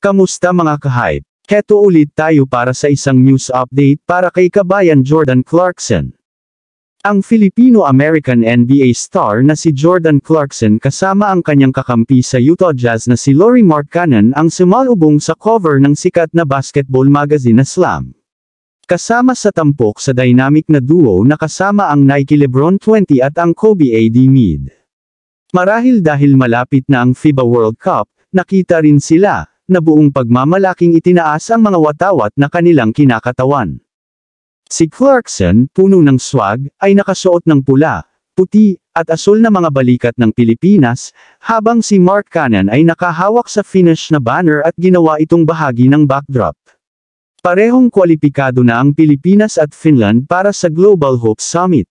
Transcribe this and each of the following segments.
Kamusta mga ka-hype? Heto ulit tayo para sa isang news update para kay kabayan Jordan Clarkson. Ang Filipino-American NBA star na si Jordan Clarkson kasama ang kanyang kakampi sa Utah Jazz na si Lauri Markkanen ang sumalubong sa cover ng sikat na basketball magazine na Slam. Kasama sa tampok sa dynamic na duo na kasama ang Nike LeBron 20 at ang Kobe AD Mead. Marahil dahil malapit na ang FIBA World Cup, nakita rin sila na buong pagmamalaking itinaas ang mga watawat na kanilang kinakatawan. Si Clarkson, puno ng swag, ay nakasuot ng pula, puti, at asul na mga balikat ng Pilipinas, habang si Markkanen ay nakahawak sa finish na banner at ginawa itong bahagi ng backdrop. Parehong kwalipikado na ang Pilipinas at Finland para sa Global Hope Summit.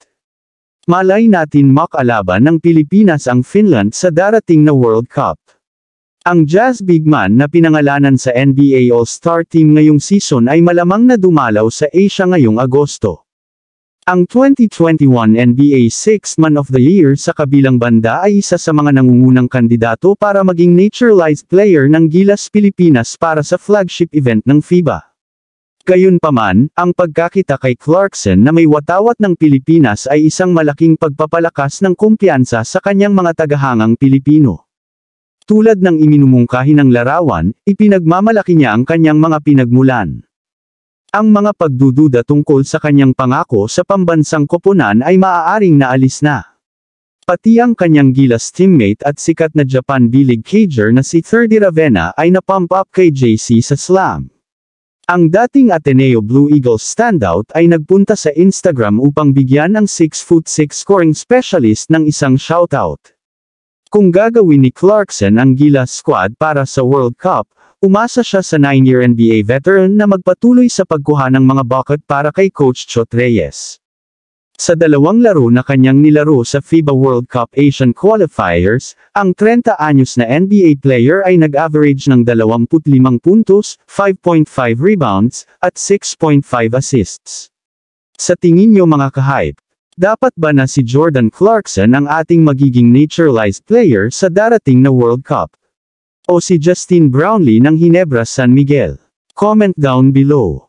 Malay natin makalaban ng Pilipinas ang Finland sa darating na World Cup. Ang Jazz big man na pinangalanan sa NBA All-Star Team ngayong season ay malamang na dumalaw sa Asia ngayong Agosto. Ang 2021 NBA Sixth Man of the Year sa kabilang banda ay isa sa mga nangungunang kandidato para maging Naturalized Player ng Gilas Pilipinas para sa flagship event ng FIBA. Gayunpaman, ang pagkakita kay Clarkson na may watawat ng Pilipinas ay isang malaking pagpapalakas ng kumpiyansa sa kanyang mga tagahangang Pilipino. Tulad ng iminumungkahi ng larawan, ipinagmamalaki niya ang kanyang mga pinagmulan. Ang mga pagdududa tungkol sa kanyang pangako sa pambansang koponan ay maaaring naalis na. Pati ang kanyang Gilas teammate at sikat na Japan B-League cager na si Thirdy Ravenna ay napump up kay JC sa Slam. Ang dating Ateneo Blue Eagles standout ay nagpunta sa Instagram upang bigyan ang 6'6" scoring specialist ng isang shoutout. Kung gagawin ni Clarkson ang Gilas squad para sa World Cup, umasa siya sa 9-year NBA veteran na magpatuloy sa pagkuha ng mga bucket para kay Coach Chot Reyes. Sa dalawang laro na kanyang nilaro sa FIBA World Cup Asian Qualifiers, ang 30-anyos na NBA player ay nag-average ng 25 puntos, 5.5 rebounds, at 6.5 assists. Sa tingin niyo mga ka-hype, dapat ba na si Jordan Clarkson ang ating magiging naturalized player sa darating na World Cup? O si Justin Brownlee ng Ginebra San Miguel? Comment down below.